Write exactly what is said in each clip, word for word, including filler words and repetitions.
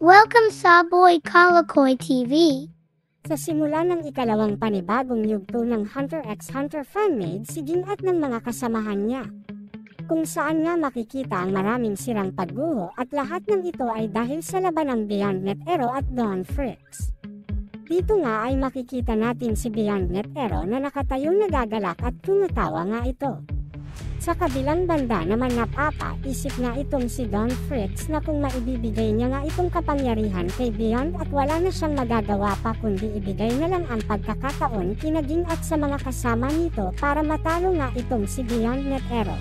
Welcome sa Boy Kalakoy T V. Sa simula ng ikalawang panibagong yugto ng Hunter x Hunter fanmade si Jin at ng mga kasamahan niya, kung saan nga makikita ang maraming sirang pagguho at lahat ng ito ay dahil sa labanang Beyond Net Ero at Dawn Freaks. Dito nga ay makikita natin si Beyond Net Ero na nakatayong nagagalak at tumatawa nga ito. Sa kabilang banda naman napapa-isip nga itong si Dawn Freaks na kung maibibigay niya nga itong kapangyarihan kay Beyond at wala na siyang magagawa pa kundi ibigay na lang ang pagkakataon kina Jin at sa mga kasama nito para matalo nga itong si Beyond Net Ero.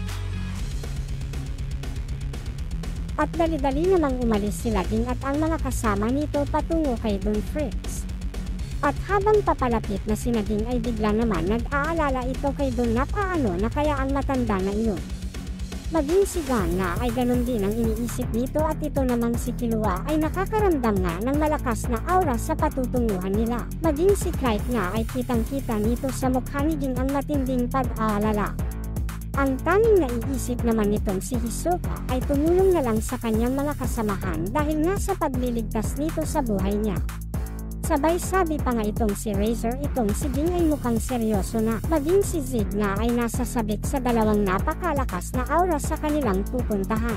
At dali-dali namang umalis sila Jin at ang mga kasama nito patungo kay Dawn Freaks. At habang papalapit na si Nadine ay bigla naman nag-aalala ito kay Dawn na paano na kaya ang matanda na iyon. Maging si Gon na ay ganun din ang iniisip nito at ito namang si Killua ay nakakaramdam nga ng malakas na aura sa patutunguhan nila. Maging si Clyde nga ay kitang-kita nito sa mukha ni Jin ang matinding pag-aalala. Ang tanging naiisip naman nitong si Hisoka ay tumulong na lang sa kanyang mga kasamahan dahil nga sa pagliligtas nito sa buhay niya. Sabay sabi pa nga itong si Razor itong si Jin ay mukhang seryoso na. Maging si Zig na ay nasa sabik sa dalawang napakalakas na aura sa kanilang pupuntahan.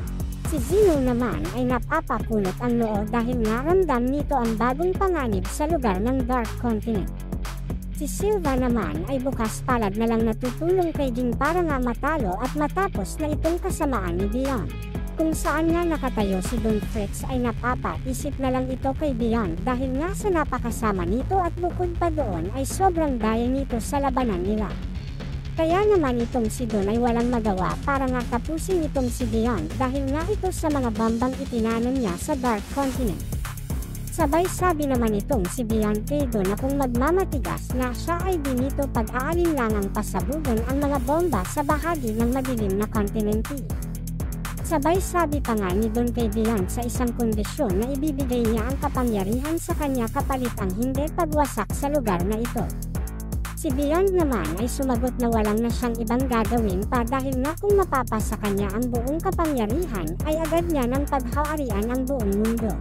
Si Zeno naman ay napapapunot ang noo dahil nga ramdam nito ang bagong panganib sa lugar ng Dark Continent. Si Silva naman ay bukas palad na lang natutulong kay Jin para nga matalo at matapos na itong kasamaan ni Beyond. Kung saan nga nakatayo si Dawn Freaks ay napapa-isip na lang ito kay Beyond dahil nga sa napakasama nito at bukod pa doon ay sobrang daya nito sa labanan nila. Kaya naman itong si Dawn ay walang magawa para nga tapusin itong si Beyond dahil nga ito sa mga bombang itinanan niya sa Dark Continent. Sabay sabi naman itong si Beyond kay Dawn na kung magmamatigas na siya ay dinito pag-aalinlangang pasabugan ang mga bomba sa bahagi ng madilim na kontinente. Sabay sabi pa nga ni Dawn kay Beyond sa isang kondisyon na ibibigay niya ang kapangyarihan sa kanya kapalit ang hindi pagwasak sa lugar na ito. Si Beyond naman ay sumagot na walang na siyang ibang gagawin pa dahil nga kung mapapasa kanya ang buong kapangyarihan ay agad niya ng paghaharian ang buong mundo.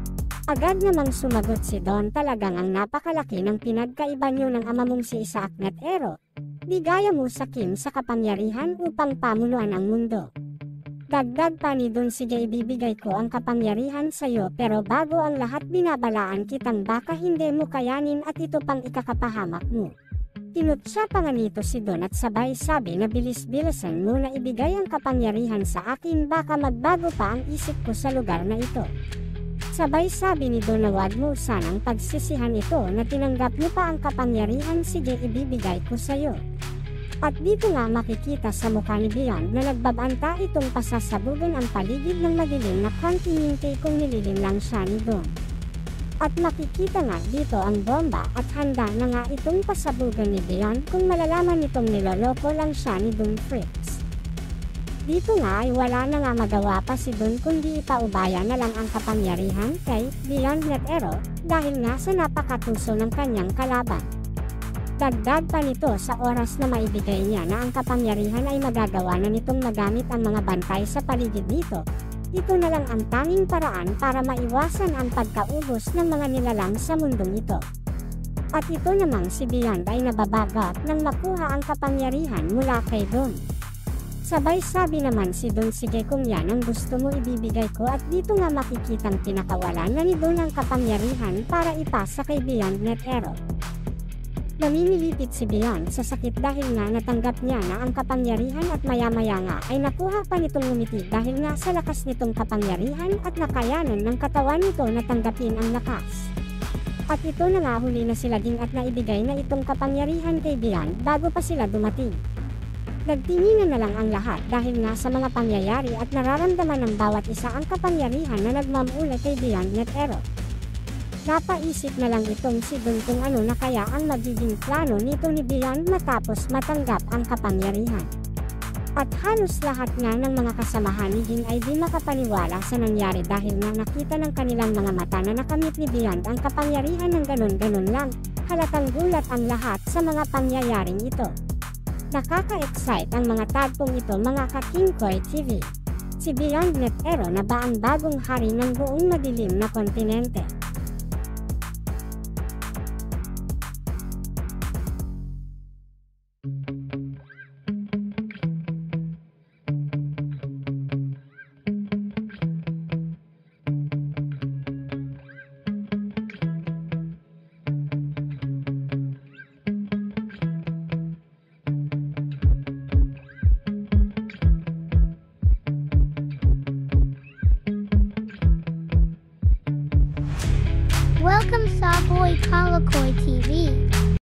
Agad namang sumagot si Dawn talagang ang napakalaki ng pinagkaiba niyo ng ama mong si Isaac Net Ero. Di gaya mo sa Kim sa kapangyarihan upang pamunuan ang mundo. Dagdag pa ni Dawn sige ibibigay ko ang kapangyarihan sa iyo pero bago ang lahat binabalaan kitang baka hindi mo kayanin at ito pang ikakapahamak mo. Tinutsa pa nga nito si Dawn at sabay sabi na bilis-bilisan mo na ibigay ang kapangyarihan sa akin baka magbago pa ang isip ko sa lugar na ito. Sabay sabi ni Dawn na wag mo sanang pagsisihan ito na tinanggap mo pa ang kapangyarihan sige ibibigay ko sa iyo. At dito nga makikita sa mukha ni Beyond na nagbabanta itong pasasabugan ang paligid ng madilim na kontinente kung nililim lang siya ni Dawn. At makikita nga dito ang bomba at handa na nga itong pasabugan ni Beyond kung malalaman itong niloloko lang siya ni Dawn Freaks. Dito nga ay wala na nga magawa pa si Dawn kundi ipaubaya na lang ang kapangyarihan kay Beyond Net Ero dahil nga sa napakatuso ng kanyang kalaban. Dagdag pa nito sa oras na maibigay niya na ang kapangyarihan ay magagawa na nitong magamit ang mga bantay sa paligid nito. Ito na lang ang tanging paraan para maiwasan ang pagkaubos ng mga nilalang sa mundong ito. At ito namang si Beyond ay nababagat nang makuha ang kapangyarihan mula kay Dawn. Sabay sabi naman si Dawn sige kung yan ang gusto mo ibibigay ko at dito nga makikitang pinakawalan na ni Dawn ang kapangyarihan para ipasa kay Beyond Net Ero. Namimilipit si Beyond sa sakit dahil nga natanggap niya na ang kapangyarihan at maya-maya nga ay nakuha pa nitong ngumiti dahil nga sa lakas nitong kapangyarihan at nakayanan ng katawan nito na tanggapin ang lakas. At ito na nga huli na sila Jin at naibigay na itong kapangyarihan kay Beyond bago pa sila dumating. Nagtinginan na lang ang lahat dahil nga sa mga pangyayari at nararamdaman ng bawat isa ang kapangyarihan na nagmamula kay Beyond Net Ero. Napaisip na lang itong si Dawn kung ano na kaya ang magiging plano nito ni Beyond matapos matanggap ang kapangyarihan. At halos lahat nga ng mga kasamahan ni Jin ay di makapaniwala sa nangyari dahil nga nakita ng kanilang mga mata na nakamit ni Beyond ang kapangyarihan ng ganon-ganon lang. Halatang gulat ang lahat sa mga pangyayaring ito. Nakaka-excite ang mga tagpong ito mga ka-King Koy T V. Si Beyond Netero na ba ang bagong hari ng buong madilim na kontinente? Welcome Sawboy Kalakoy T V.